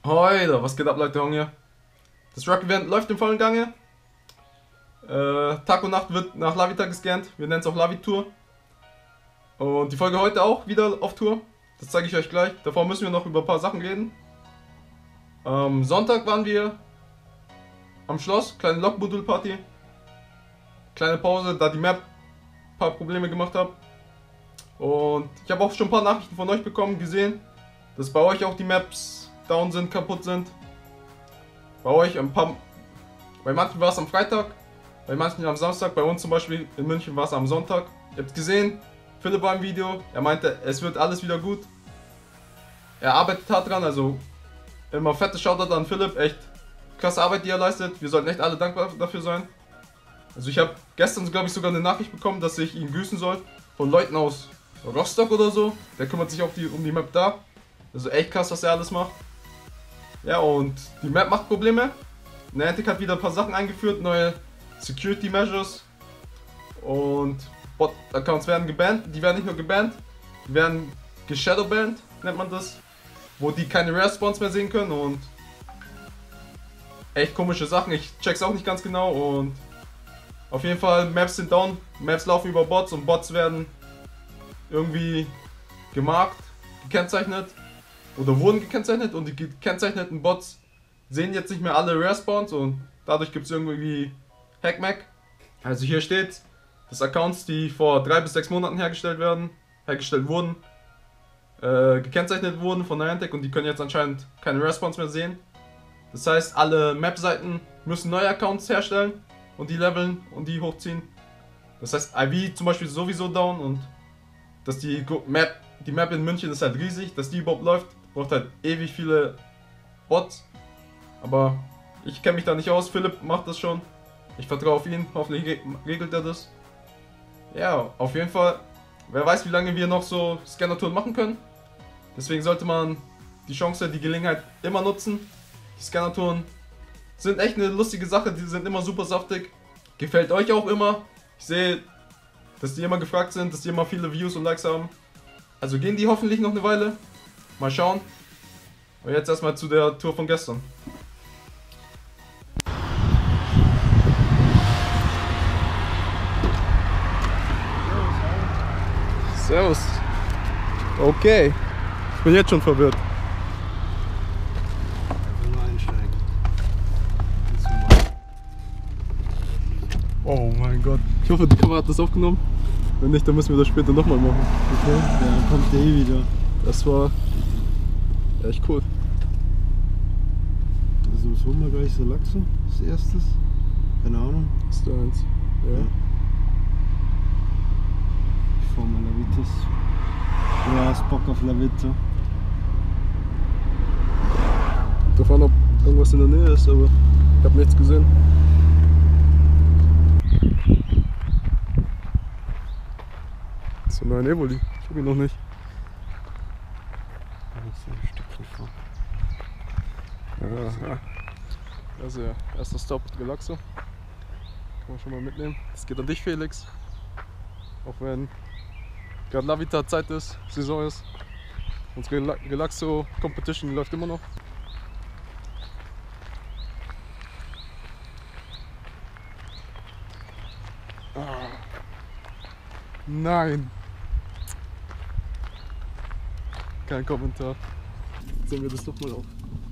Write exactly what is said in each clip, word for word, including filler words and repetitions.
Heute, was geht ab, Leute, Hunger? Das Rock-Event läuft im vollen Gange. Äh, Tag und Nacht wird nach Lavita gescannt. Wir nennen es auch Lavi-Tour. Und die Folge heute auch wieder auf Tour. Das zeige ich euch gleich. Davor müssen wir noch über ein paar Sachen reden. Am Sonntag waren wir am Schloss, kleine Log-Modul-Party. Kleine Pause, da die Map ein paar Probleme gemacht hat. Und ich habe auch schon ein paar Nachrichten von euch bekommen, gesehen, dass bei euch auch die Maps down sind, kaputt sind. Bei euch ein paar, bei manchen war es am Freitag, bei manchen am Samstag, bei uns zum Beispiel in München war es am Sonntag. Ihr habt gesehen, Philipp war im Video, er meinte, es wird alles wieder gut. Er arbeitet hart dran, also immer fette Shoutout an Philipp, echt krasse Arbeit, die er leistet. Wir sollten echt alle dankbar dafür sein. Also ich habe gestern, glaube ich, sogar eine Nachricht bekommen, dass ich ihn grüßen soll von Leuten aus Rostock oder so. Der kümmert sich auch die, um die Map da. Also echt krass, was er alles macht. Ja, und die Map macht Probleme. Niantic hat wieder ein paar Sachen eingeführt, neue Security Measures. Und Bot-Accounts werden gebannt. Die werden nicht nur gebannt, die werden geshadowbanned, nennt man das. Wo die keine Rare-Spawns mehr sehen können und echt komische Sachen. Ich check's auch nicht ganz genau und auf jeden Fall, Maps sind down, Maps laufen über Bots und Bots werden irgendwie gemarkt, gekennzeichnet oder wurden gekennzeichnet und die gekennzeichneten Bots sehen jetzt nicht mehr alle Rare Spawns und dadurch gibt es irgendwie Hackmack. Also hier steht, dass Accounts, die vor drei bis sechs Monaten hergestellt werden, hergestellt wurden, äh, gekennzeichnet wurden von Niantic und die können jetzt anscheinend keine Rare Spawns mehr sehen. Das heißt, alle Map-Seiten müssen neue Accounts herstellen und die leveln und die hochziehen. Das heißt, I V zum Beispiel sowieso down und dass die Map, die Map in München ist halt riesig, dass die überhaupt läuft, braucht halt ewig viele Bots. Aber ich kenne mich da nicht aus, Philipp macht das schon. Ich vertraue auf ihn, hoffentlich regelt er das. Ja, auf jeden Fall, wer weiß, wie lange wir noch so Scanner-Touren machen können. Deswegen sollte man die Chance, die Gelegenheit immer nutzen. Die Scanner-Touren sind echt eine lustige Sache, die sind immer super saftig. Gefällt euch auch immer. Ich sehe, dass die immer gefragt sind, dass die immer viele Views und Likes haben. Also gehen die hoffentlich noch eine Weile. Mal schauen. Aber jetzt erstmal zu der Tour von gestern. Servus. Okay. Ich bin jetzt schon verwirrt. Oh mein Gott. Ich hoffe, die Kamera hat das aufgenommen. Wenn nicht, dann müssen wir das später nochmal machen. Okay, ja, dann kommt der eh wieder. Das war echt cool. Also was holen wir gleich so Lachse als erstes? Keine Ahnung. Ist da eins? Ja. Ja. Ich fahr mal Lavitas. Du hast Bock auf Lavita. Drauf an, ob irgendwas in der Nähe ist, aber ich habe nichts gesehen. So, nein, Evoli. Ich hab ihn noch nicht. Das ist ein Stückchen vor. Ja, ja. Also ja, erster Stop, Galaxo. Kann man schon mal mitnehmen. Das geht an dich, Felix. Auch wenn gerade Lavita Zeit ist, Saison ist. Unsere Galaxo Competition läuft immer noch. Ah. Nein! Kein Kommentar. Jetzt nehmen wir das doch mal auf.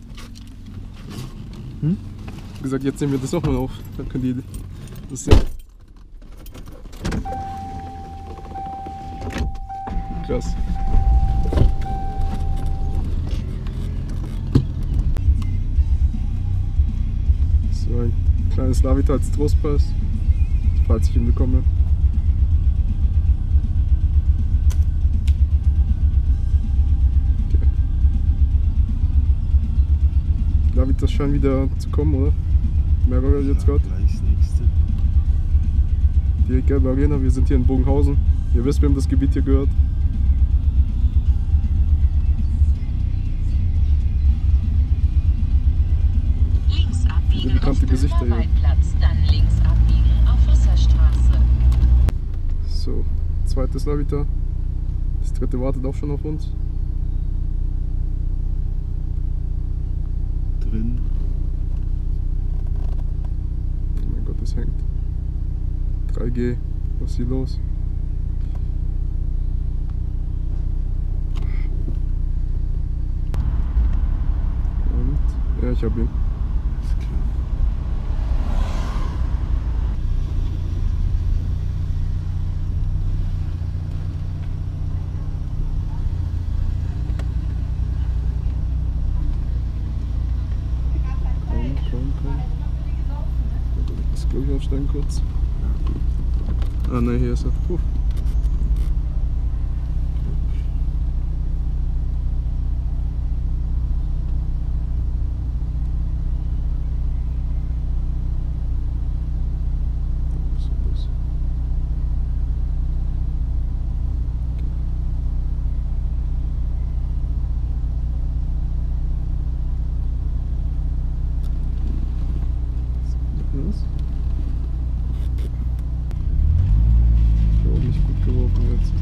Hm? Wie gesagt, jetzt nehmen wir das noch mal auf. Dann können die das sehen. Krass. So ein kleines Lavita als Trostpreis, falls ich ihn bekomme. Lavitas scheint wieder zu kommen, oder? Mehrere jetzt gerade. Gleich das nächste. Die gelbe Arena, wir sind hier in Bogenhausen. Ihr wisst, wem das Gebiet hier gehört. Links abbiegen bekannte auf Gesichter hier. Waldplatz, dann links abbiegen auf Rüsserstraße. So, zweites Lavita. Das dritte wartet auch schon auf uns. drei G. Was ist hier los? Und? Ja, ich hab ihn. Ist klar. Komm, komm, komm. Das glaube ich aufsteigen kurz. Ah ne, hier ist er. Puh. Was ist das? Was? Ich habe auch nicht gut geworfen jetzt.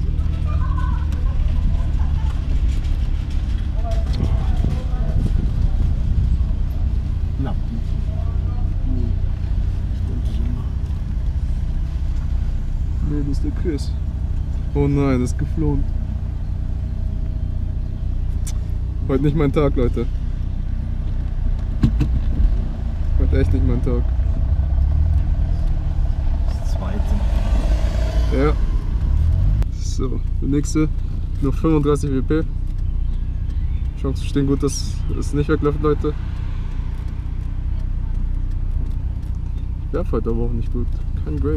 Lappen. Hm. Stimmt immer. Nee, das ist der Chris. Oh nein, das ist geflohen. Heute nicht mein Tag, Leute. Heute echt nicht mein Tag. Das zweite. Ja. So, der nächste. Noch fünfunddreißig W P. Chancen stehen gut, dass es nicht wegläuft, Leute. Ich werfe heute aber auch nicht gut. Kein Grade.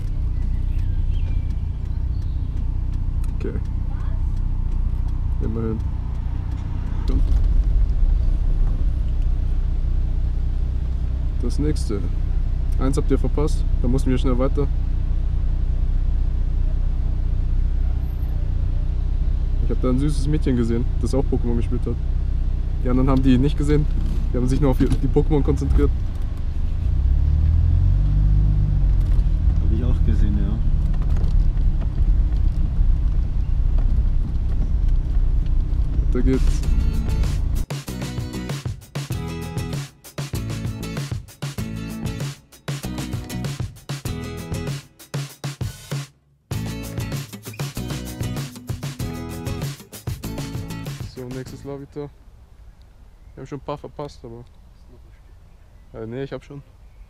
Okay. Immerhin. Komm. Das nächste. Eins habt ihr verpasst. Da mussten wir schnell weiter. Ich habe da ein süßes Mädchen gesehen, das auch Pokémon gespielt hat. Die anderen haben die nicht gesehen. Die haben sich nur auf die Pokémon konzentriert. Habe ich auch gesehen, ja. Da geht's. So, nächstes Lavita. Wir haben schon ein paar verpasst, aber. Äh, nee, ich hab schon.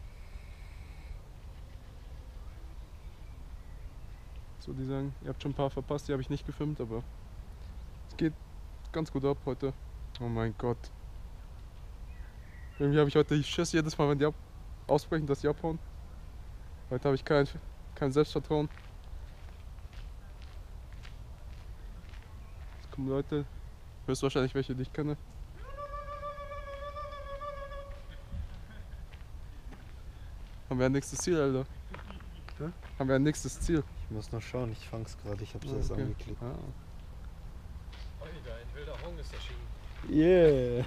So, die sagen, ihr habt schon ein paar verpasst, die habe ich nicht gefilmt, aber es geht ganz gut ab heute. Oh mein Gott. Irgendwie habe ich heute Schiss jedes Mal, wenn die ab ausbrechen, dass die abhauen. Heute habe ich kein, kein Selbstvertrauen. Jetzt kommen Leute, höchstwahrscheinlich welche, die ich kenne. Haben wir ein nächstes Ziel, Alter? Hä? Haben wir ein nächstes Ziel? Ich muss noch schauen, ich fang's gerade, ich hab's Ah, erst okay. angeklickt. Ah. Oida, ein wilder Hong ist erschienen. Yeah!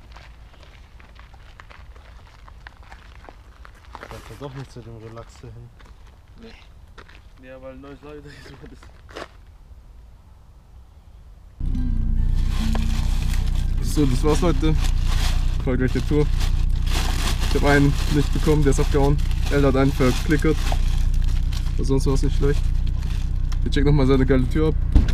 Ich dachte doch nicht zu dem Relaxer hin. Ja, weil neues Leute ist das. So, das war's, Leute. Erfolgreiche Tour. Ich habe einen nicht bekommen, der ist abgehauen. El hat einen verklickert. Aber sonst war es nicht schlecht. Wir checken nochmal seine geile Tür ab.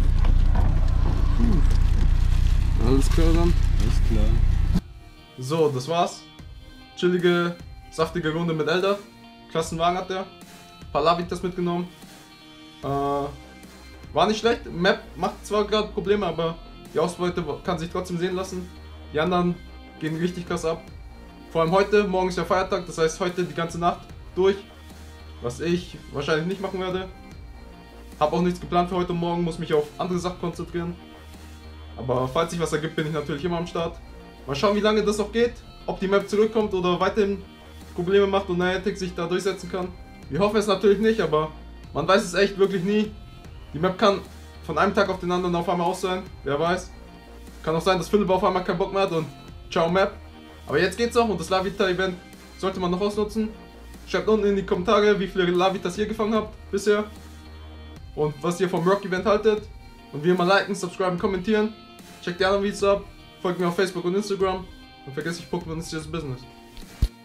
Puh. Alles klar dann. Alles klar. So, das war's. Chillige, saftige Runde mit Elder. Klassenwagen hat er. Ein paar Lavitas mitgenommen. Äh, war nicht schlecht. Map macht zwar gerade Probleme, aber die Ausbeute kann sich trotzdem sehen lassen. Die anderen gehen richtig krass ab. Vor allem heute, morgen ist ja Feiertag, das heißt heute die ganze Nacht durch. Was ich wahrscheinlich nicht machen werde. Hab auch nichts geplant für heute und morgen, muss mich auf andere Sachen konzentrieren. Aber falls sich was ergibt, bin ich natürlich immer am Start. Mal schauen, wie lange das noch geht. Ob die Map zurückkommt oder weiterhin Probleme macht und Niantic sich da durchsetzen kann. Wir hoffen es natürlich nicht, aber man weiß es echt wirklich nie. Die Map kann von einem Tag auf den anderen auf einmal aus sein, wer weiß. Kann auch sein, dass Philipp auf einmal keinen Bock mehr hat und ciao Map. Aber jetzt geht's auch und das Lavita-Event sollte man noch ausnutzen. Schreibt unten in die Kommentare, wie viele Lavitas ihr gefangen habt bisher. Und was ihr vom Rock-Event haltet. Und wie immer liken, subscriben, kommentieren. Checkt die anderen Videos ab. Folgt mir auf Facebook und Instagram. Und vergesst nicht, Pokémon ist das Business.